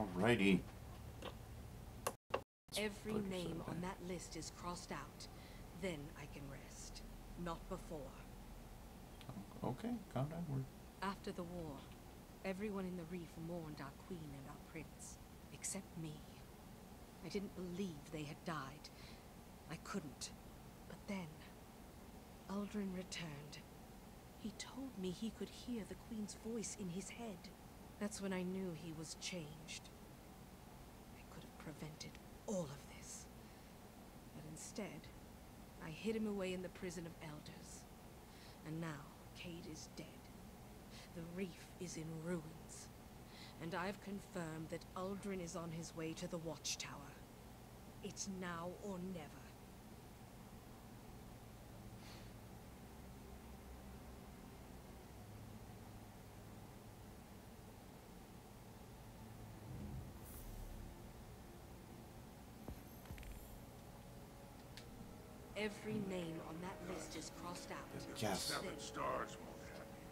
Alrighty. Every name on that list is crossed out. Then I can rest. Not before. Okay, calm down. After the war, everyone in the reef mourned our queen and our prince. Except me. I didn't believe they had died. I couldn't. But then, Uldren returned. He told me he could hear the queen's voice in his head. That's when I knew he was changed. I could have prevented all of this. But instead, I hid him away in the prison of elders. And now, Cade is dead. The reef is in ruins. And I've confirmed that Uldren is on his way to the Watchtower. It's now or never. Every name on that list is crossed out. Yes. 7 stars won't have me.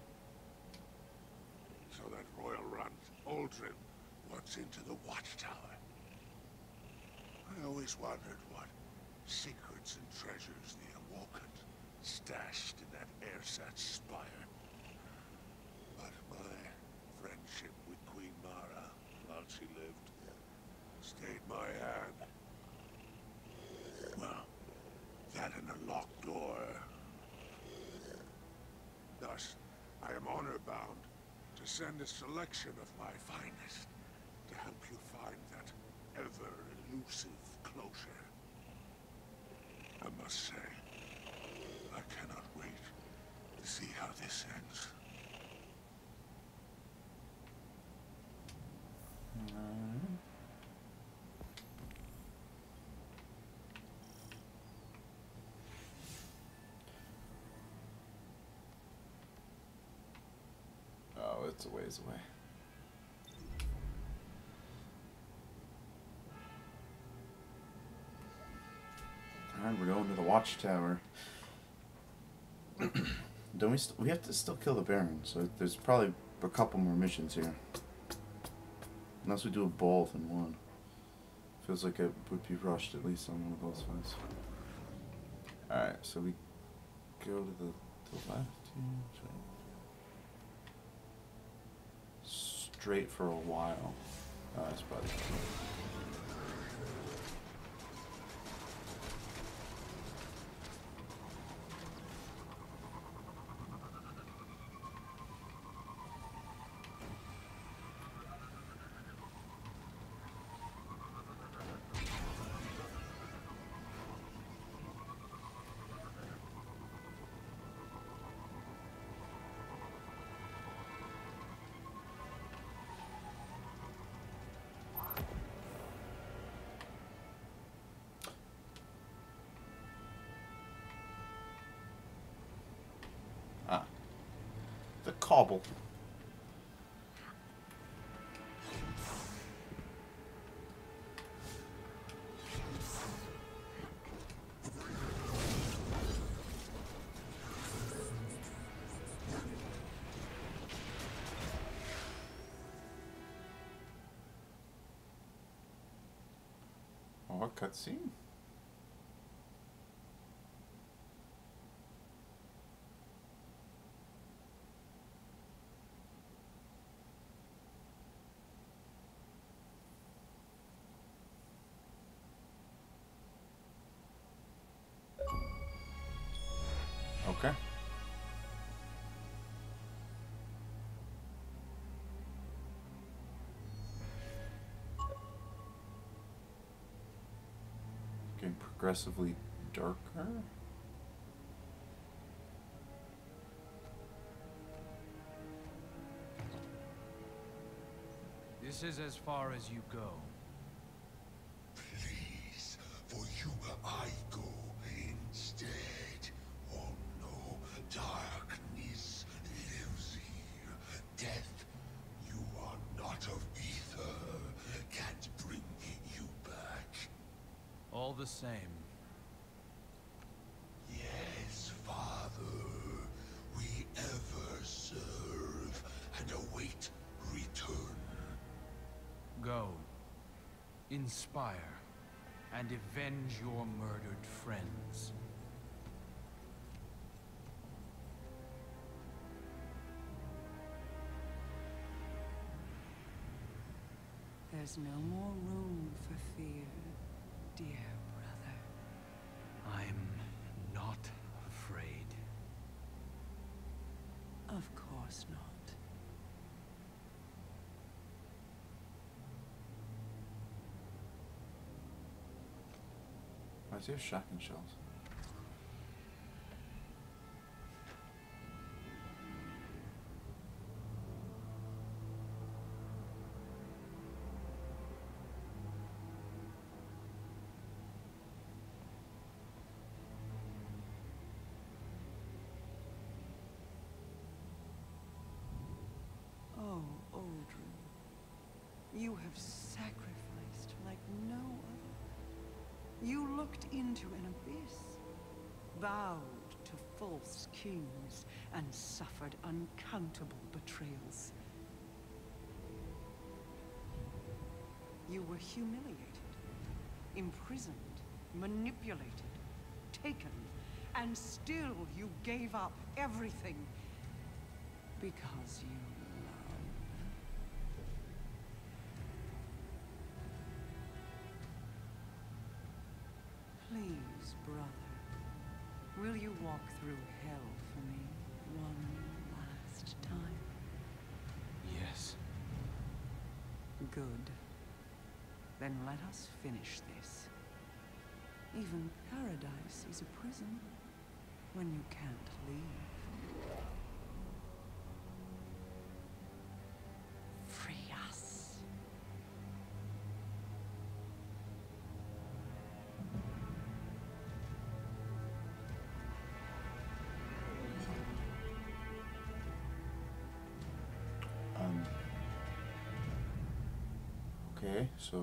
So that royal runt, Uldren, wants into the Watchtower. I always wondered what secrets and treasures the Awoken stashed in that ersatz spire. But my friendship with Queen Mara, while she lived, stayed my hand. Well, that and a locked door. Thus, I am honor-bound to send a selection of my finest to help you find that ever-elusive closure. I must say, I cannot wait to see how this ends. Oh, it's a ways away. Alright, we're going to the Watchtower. Don't we? We have to still kill the Baron, so there's probably a couple more missions here. Unless we do both in one. Feels like it would be rushed at least on one of those ones. Alright, so we go to the left here. Straight for a while. Oh, that's probably cool. The cobble. Oh, a cutscene. Okay. Getting progressively darker. This is as far as you go. Please, for you I go instead. Oh no, darkness lives here. Death, you are not of ether. Can't bring you back. All the same. Yes, Father. We ever serve and await return. Go. inspire, and avenge your murdered friends. There's no more room for fear, dear brother. I'm not afraid. Of course not. Why is there shotgun shells? Oh, Aldrin, you have sacrificed like no other. You looked into an abyss, bowed to false kings, and suffered uncountable betrayals. You were humiliated, imprisoned, manipulated, taken, and still you gave up everything because you love. Please, brother, will you walk through hell for me one last time? Yes. Good. Then let us finish this. Even paradise is a prison when you can't leave. Free us. Okay, so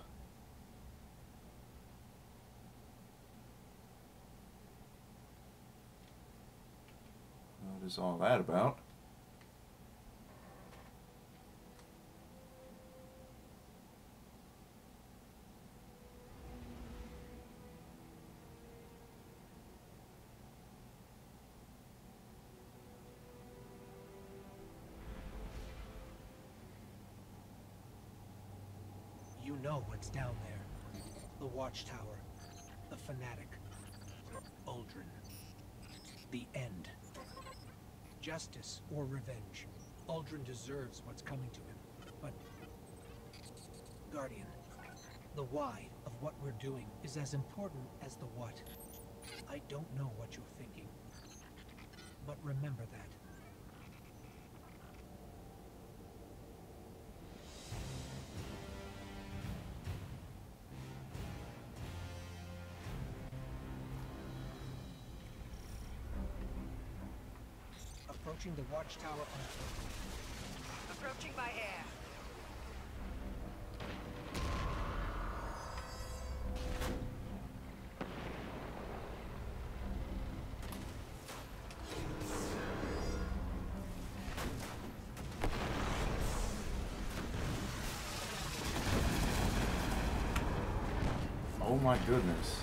what is all that about? You know what's down there. The Watchtower. The Fanatic. Uldren. The end. Justice or revenge. Uldren deserves what's coming to him. But... Guardian, the why of what we're doing is as important as the what. I don't know what you're thinking. But remember that. Approaching the Watchtower on foot. Approaching by air. Oh my goodness.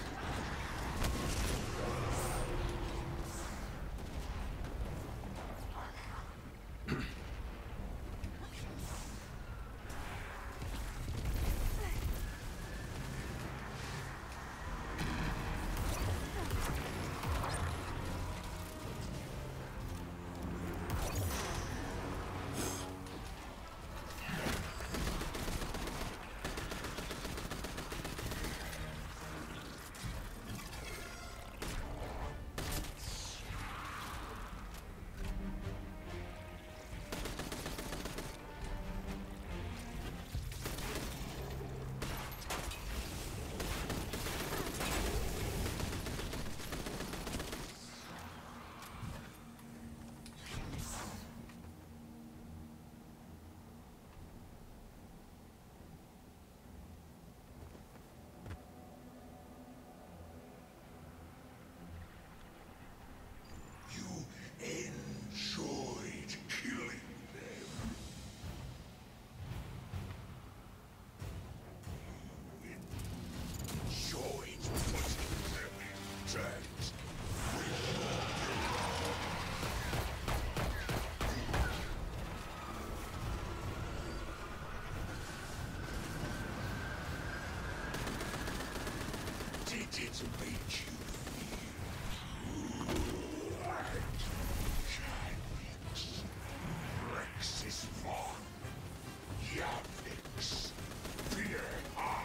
Yavnix, Vieja,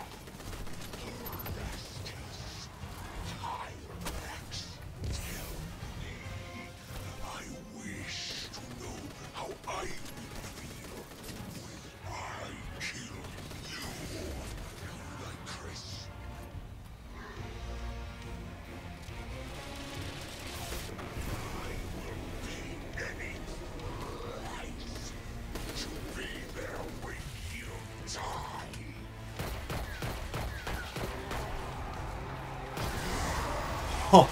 Orestes, Tyrax, tell me. I wish to know how I will feel when I kill you, Lycris. I will pay any price to be there when you die. Oh.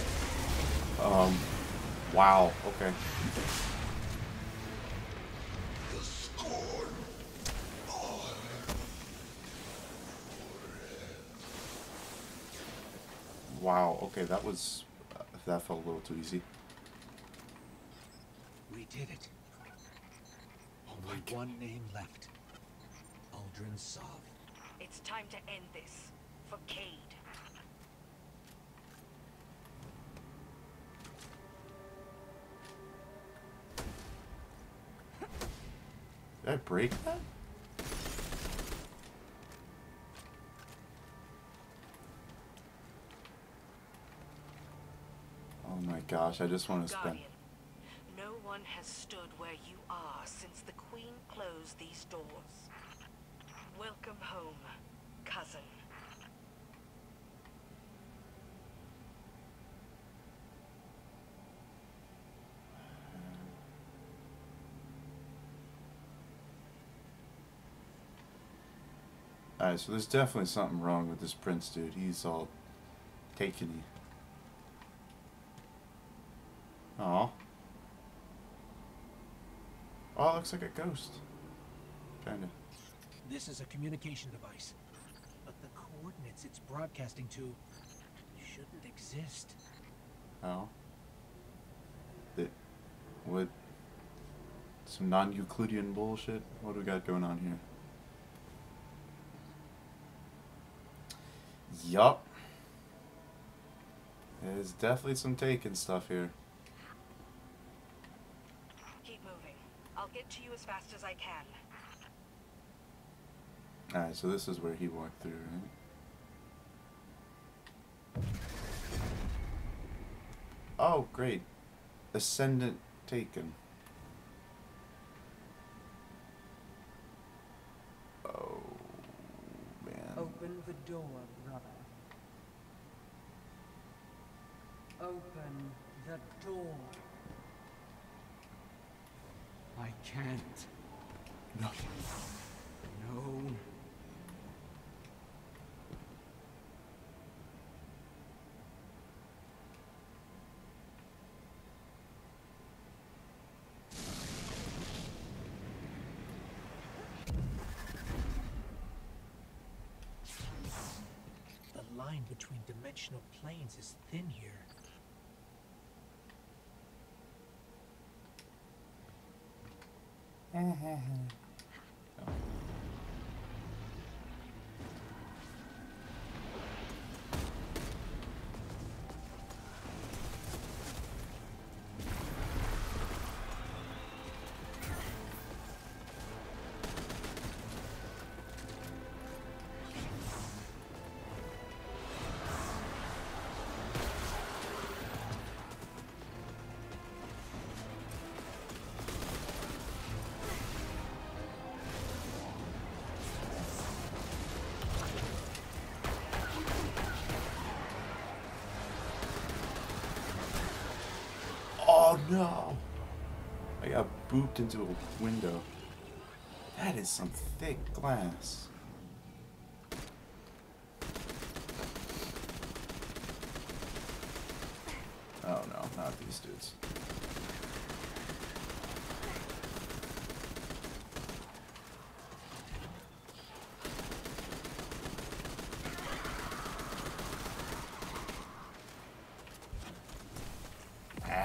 Wow. Okay. The scorn. Wow. Okay, that was... that felt a little too easy. We did it. Only one name left. Uldren Sov. It's time to end this. For Cade. Did I break that? Oh my gosh, I just want to spend... Guardian, no one has stood where you are since the Queen closed these doors. Welcome home, cousin. Alright, so there's definitely something wrong with this prince dude. He's all taken-y. Aw. Oh, it looks like a ghost. Kinda. This is a communication device, but the coordinates it's broadcasting to shouldn't exist. Oh. What? Some non-Euclidean bullshit? What do we got going on here? Yup. There's definitely some taken stuff here. Keep moving. I'll get to you as fast as I can. Alright, so this is where he walked through, right? Oh, great. Ascendant taken. Oh, man. Open the door, brother. Open the door. I can't. No. No. The line between dimensional planes is thin here. Oh no! I got booped into a window. That is some thick glass. Oh no, not these dudes. Ah.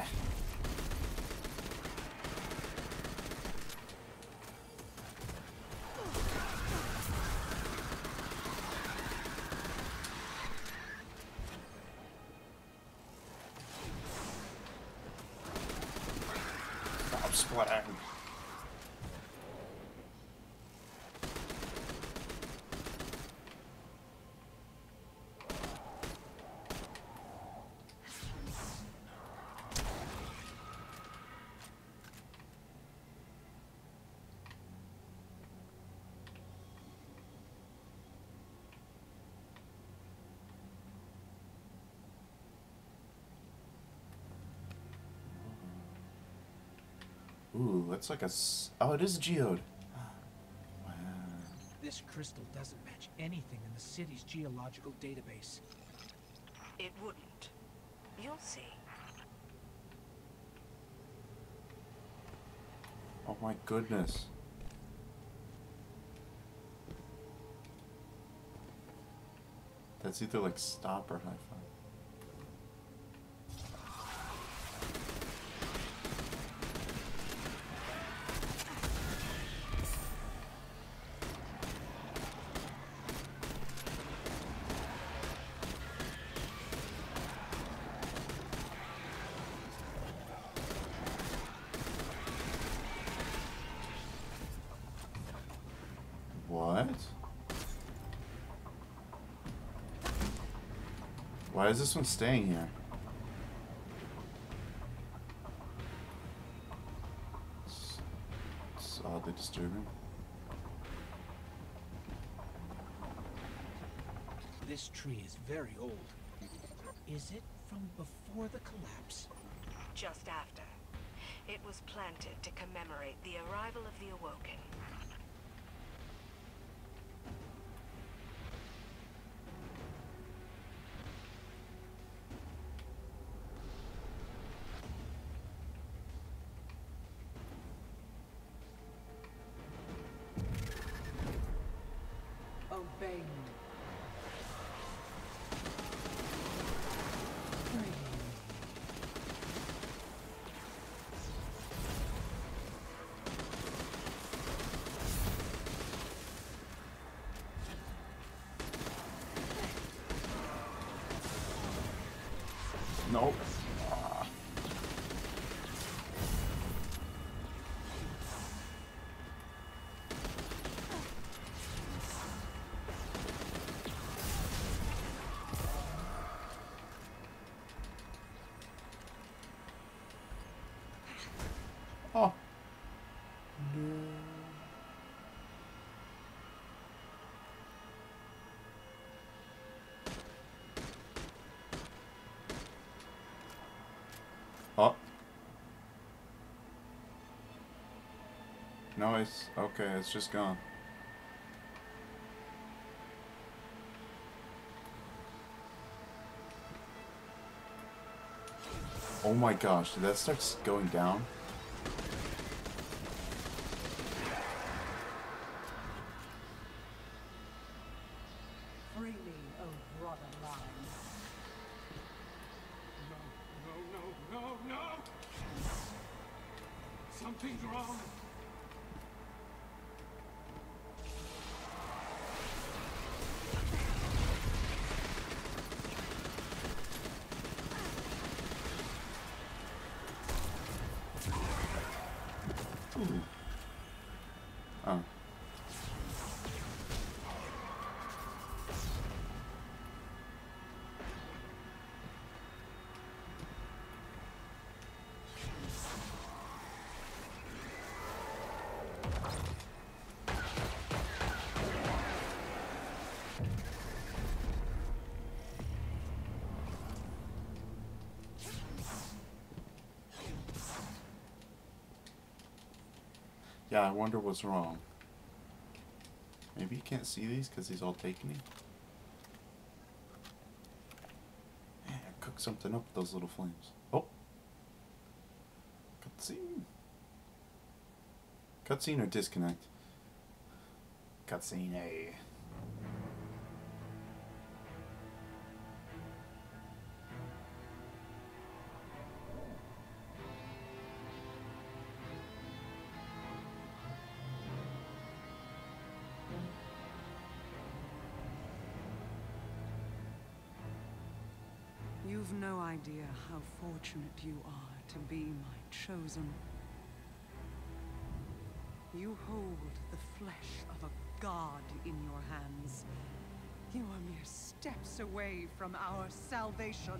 Stop splattering. Ooh, that's like oh, it is a geode. Wow. This crystal doesn't match anything in the city's geological database. It wouldn't. You'll see. Oh my goodness. That's either like stop or high five. What? Why is this one staying here? It's oddly disturbing. This tree is very old. Is it from before the collapse? Just after. It was planted to commemorate the arrival of the Awoken. Obey me. Nope. Oh. No. Oh. No, it's okay, it's just gone. Oh my gosh, did that start going down? Free me, oh brother mine. No! Something's wrong. Ooh. Oh. Yeah, I wonder what's wrong. Maybe you can't see these because he's all taken. Yeah, cook something up with those little flames. Oh! Cutscene. Cutscene or disconnect? Cutscene A. You've no idea how fortunate you are to be my chosen. You hold the flesh of a god in your hands. You are mere steps away from our salvation.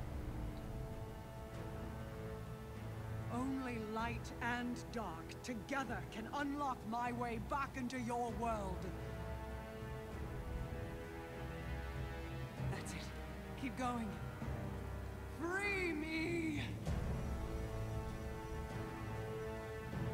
Only light and dark together can unlock my way back into your world. That's it. Keep going. Free me!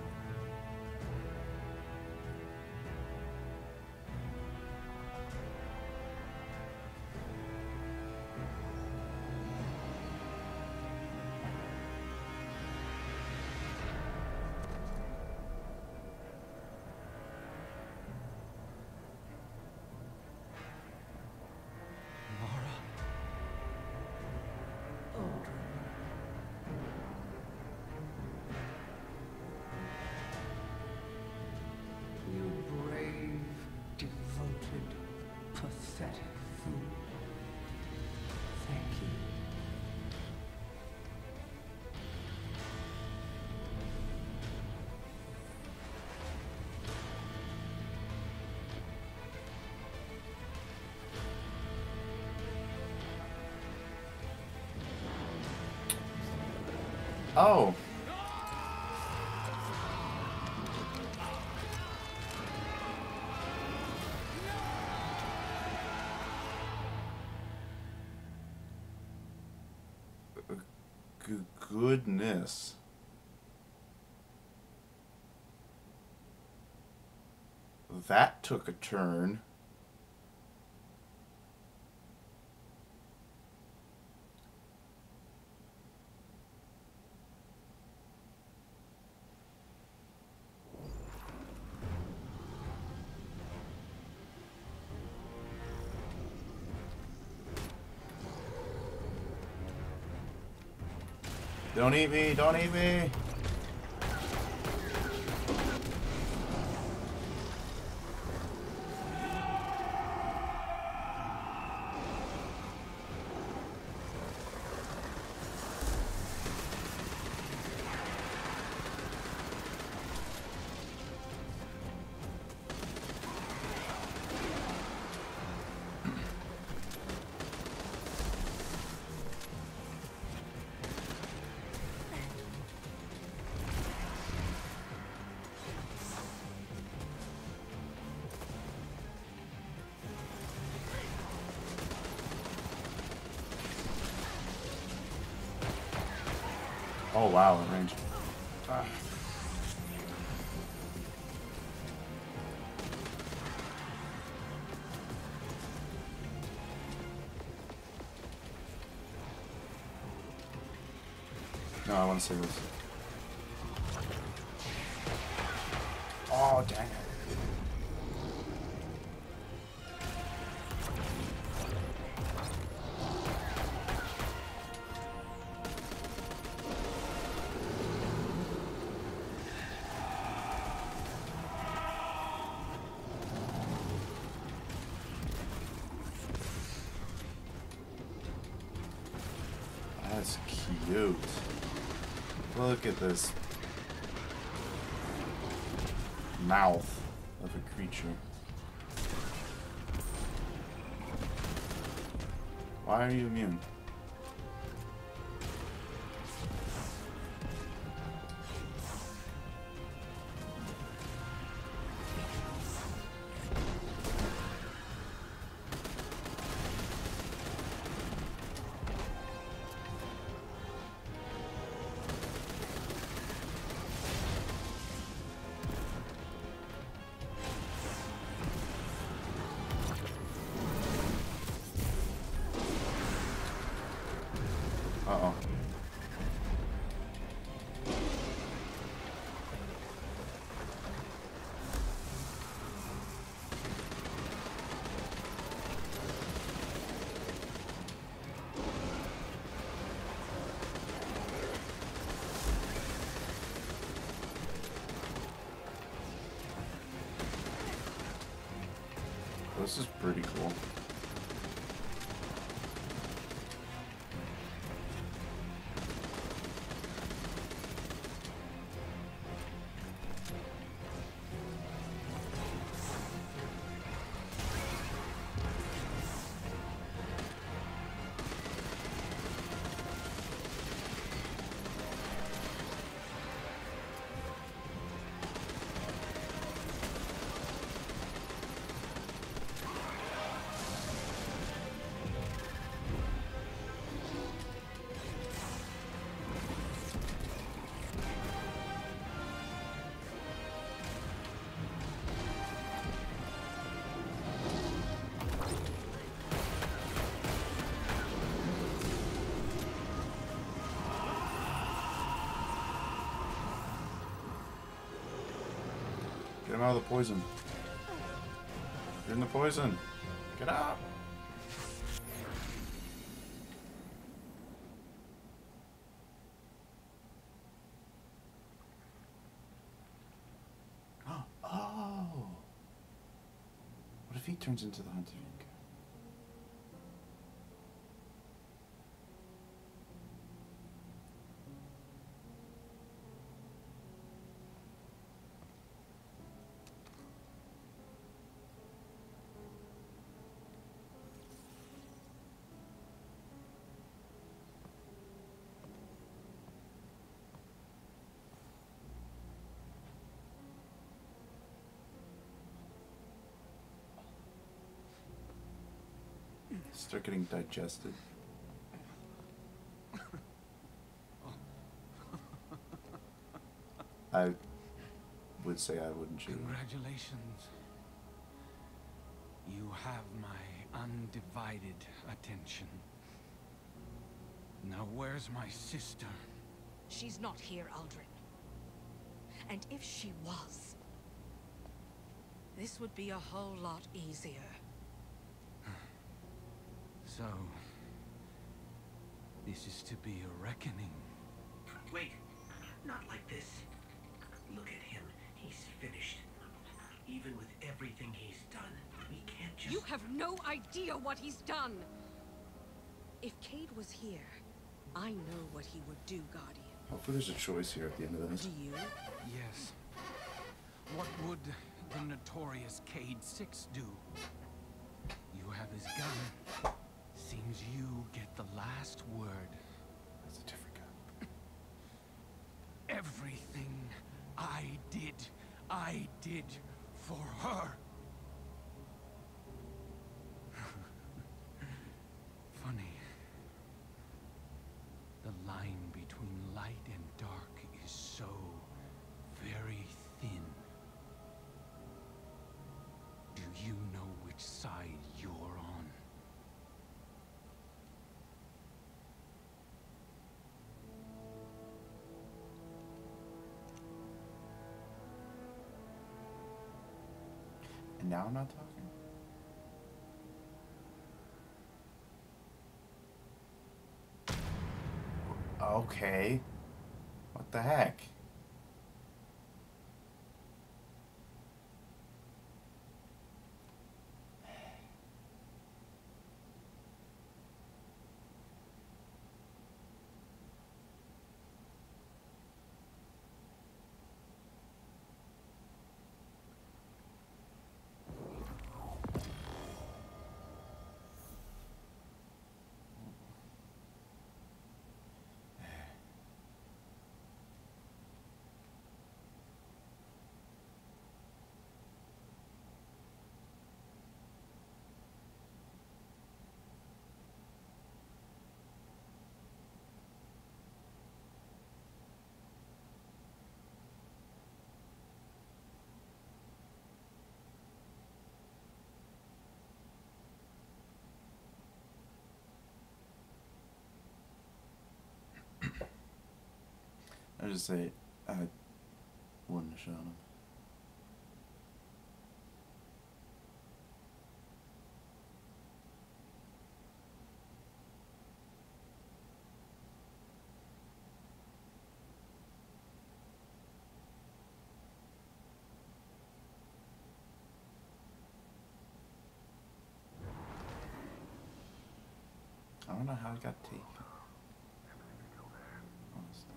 Oh. Goodness. That took a turn. Don't eat me, don't eat me. Oh wow, in range. Ah. No, I want to save this. Oh, dang it. That's cute. Look at this mouth of a creature. Why are you immune? Uh-oh. This is pretty cool. Get him out of the poison. You're in the poison. Get out. Oh. What if he turns into the Hunter Ink? Start getting digested. I would say I wouldn't shoot him. Congratulations. You have my undivided attention. Now where's my sister? She's not here, Aldrin. And if she was, this would be a whole lot easier. So, this is to be a reckoning. Wait, not like this. Look at him. He's finished. Even with everything he's done, we can't just... You have no idea what he's done! If Cade was here, I know what he would do, Guardian. Hopefully there's a choice here at the end of this. Do you? Yes. What would the notorious Cade Six do? You have his gun. Seems you get the last word. That's a different guy. Everything I did for her. Funny. The line between light and dark is so very thin. Do you know which side you're on? And now I'm not talking? Okay. What the heck? I just say I wouldn't have shot him. I don't know how it got taken. Honestly.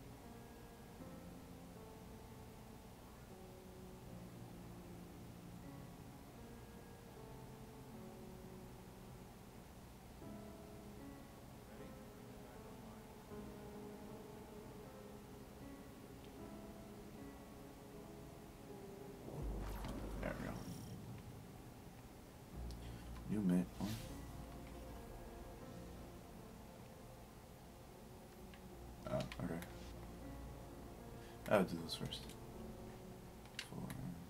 There we go. New mid one. Oh, okay. I'll do this first. 4.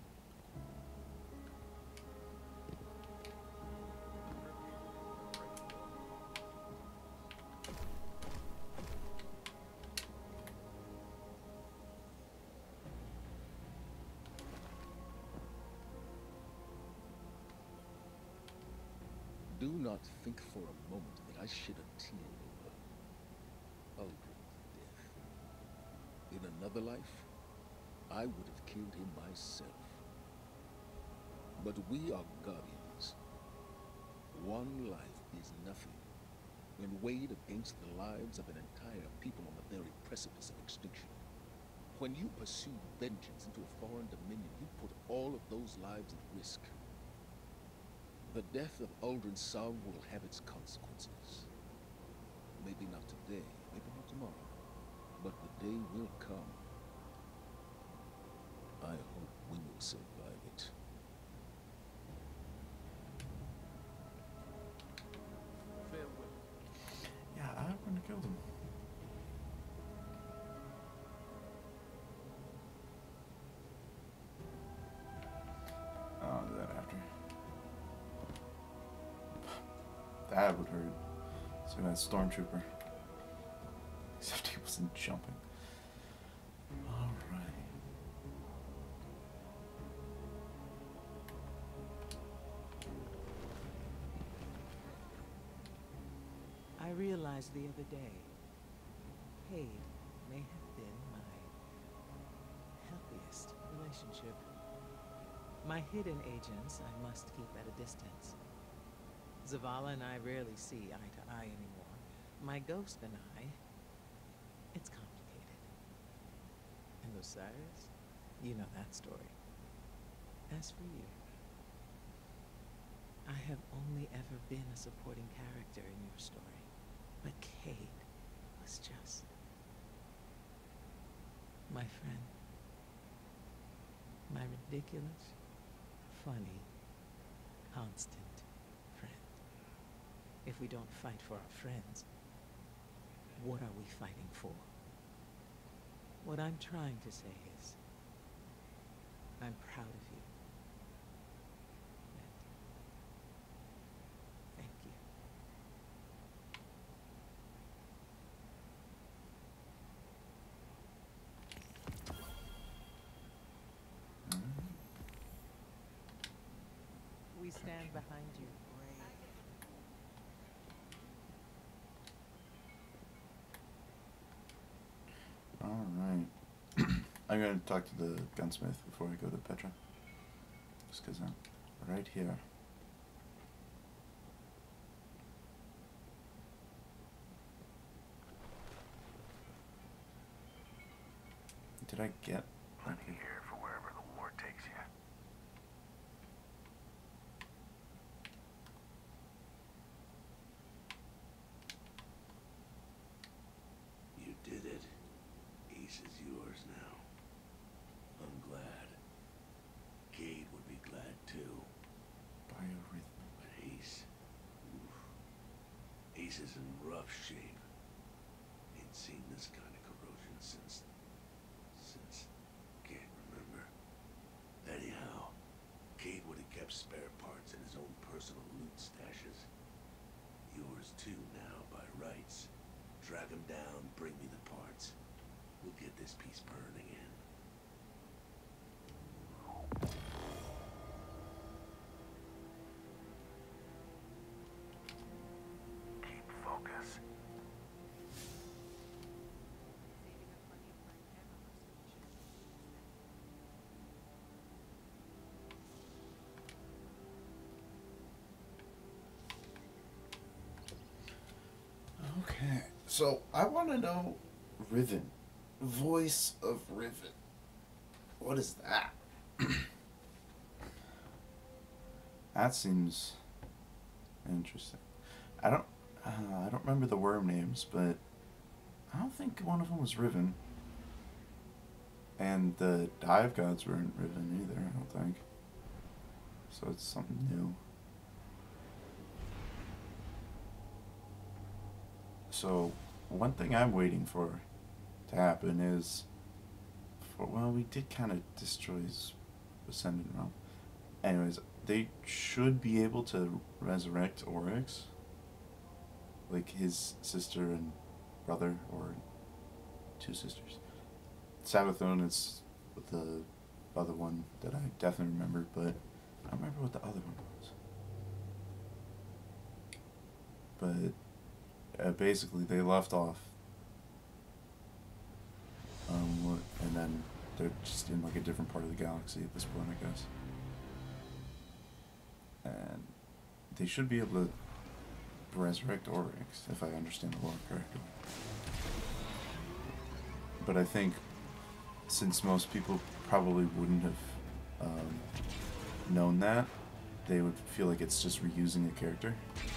Do not think for a moment that I shed a tear over Aldrin's death. In another life, I would have killed him myself. But we are guardians. One life is nothing when weighed against the lives of an entire people on the very precipice of extinction. When you pursue vengeance into a foreign dominion, you put all of those lives at risk. The death of Aldrin Sov will have its consequences. Maybe not today, maybe not tomorrow, but the day will come. I hope we will survive it. That would hurt. So that stormtrooper. Except he wasn't jumping. Alright. I realized the other day, Cade may have been my healthiest relationship. My hidden agents I must keep at a distance. Zavala and I rarely see eye to eye anymore. My ghost and I, it's complicated. And Osiris, you know that story. As for you, I have only ever been a supporting character in your story. But Cade was just my friend. My ridiculous, funny, constant friend. If we don't fight for our friends, what are we fighting for? What I'm trying to say is, I'm proud of you. And thank you. We stand behind you, brave. Alright. I'm gonna talk to the gunsmith before I go to Petra. Just because I'm right here. Did I get... Plenty here for wherever the war takes you. You did it. Ace is yours now. I'm glad. Cade would be glad too. Biorhythm. But Ace... oof. Ace is in rough shape. Ain't seen this kind of corrosion since... can't remember. Anyhow, Cade would have kept spare parts in his own personal loot stashes. Yours too now, by rights. Drag him down, bring me the parts. We'll get this piece burning in. Keep focus. Okay, so I want to know Riven. Voice of Riven. What is that? That seems interesting. I don't remember the worm names, but I don't think one of them was Riven. And the dive gods weren't Riven either, I don't think. So it's something new. So one thing I'm waiting for to happen is, well, we did kind of destroy his Ascendant Realm. Anyways, they should be able to resurrect Oryx, like his sister and brother, or two sisters. Savathun is the other one that I definitely remember, but I don't remember what the other one was. But basically, they left off, and then they're just in like a different part of the galaxy at this point, I guess. And they should be able to resurrect Oryx, if I understand the lore correctly. But I think, since most people probably wouldn't have known that, they would feel like it's just reusing a character.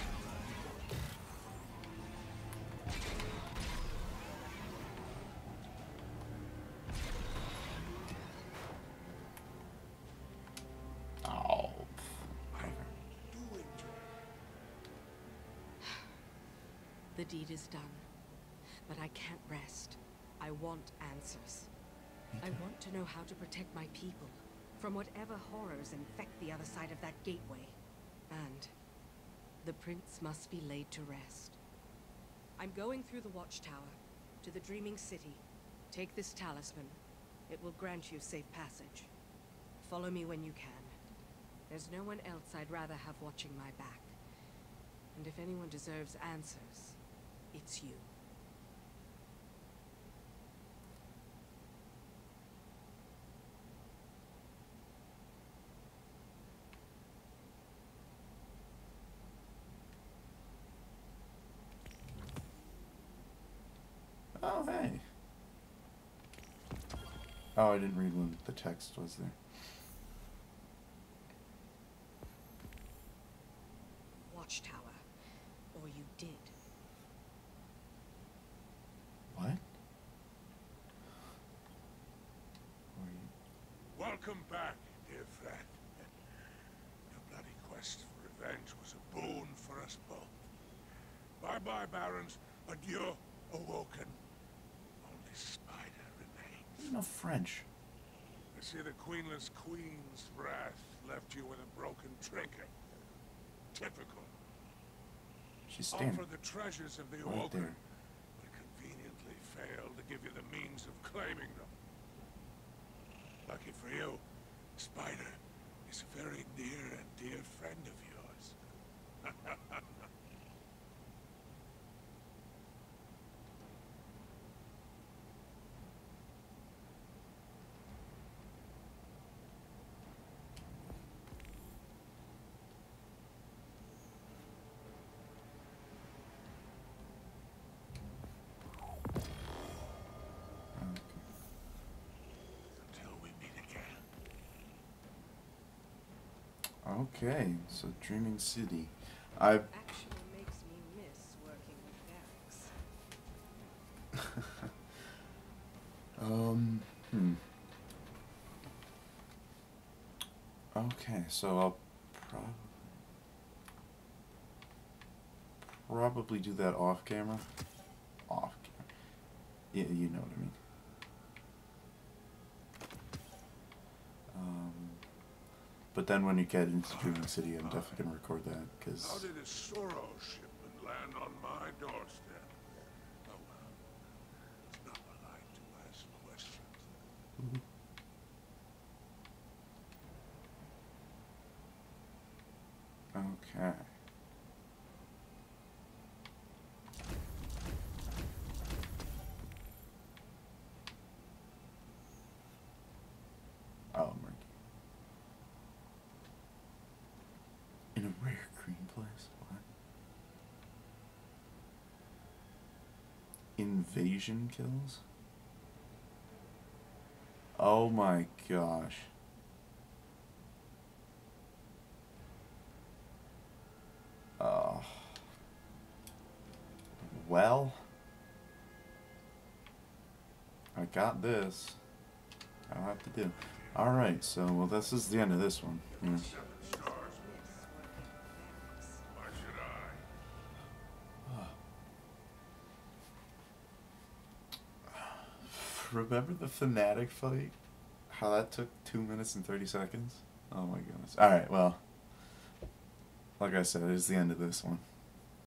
The deed is done, but I can't rest. I want answers. I want to know how to protect my people from whatever horrors infect the other side of that gateway. And The prince must be laid to rest. I'm going through the watchtower, to the Dreaming City. Take this talisman. It will grant you safe passage. Follow me when you can. There's no one else I'd rather have watching my back. And if anyone deserves answers, it's you. Oh, hey. Oh, I didn't read when the text was there. Watchtower. Or you did. What? Or you... Welcome back, dear friend. Your bloody quest for revenge was a boon for us both. Bye-bye, Barons. Adieu, Awoken. Only Spider remains. There's no French. I see the Queenless Queen's wrath left you with a broken trinket. Typical. She's standing Offer the treasures of the right Awoken, there. but conveniently failed to give you the means of claiming them. Lucky for you, Spider is a very near and dear friend of yours. Until we meet again. Okay, so Dreaming City. I've... Actually makes me miss working with Varix. Okay, so I'll probably do that off camera. Off camera. Yeah, you know what I mean. But then when you get into Dreaming City, I'm definitely gonna record that How because did a Sorrow shipment land on my doorstep? Oh well, it's not polite to ask questions. okay. Oh, Murky. In a rare green place. What? Invasion kills? Oh my gosh. Well, I got this. I don't have to do. Alright, so, well, this is the end of this one. Yeah. 7 stars. Why should I? Remember the Fnatic fight? How that took 2 minutes and 30 seconds? Oh my goodness. Alright, well, like I said, it's the end of this one.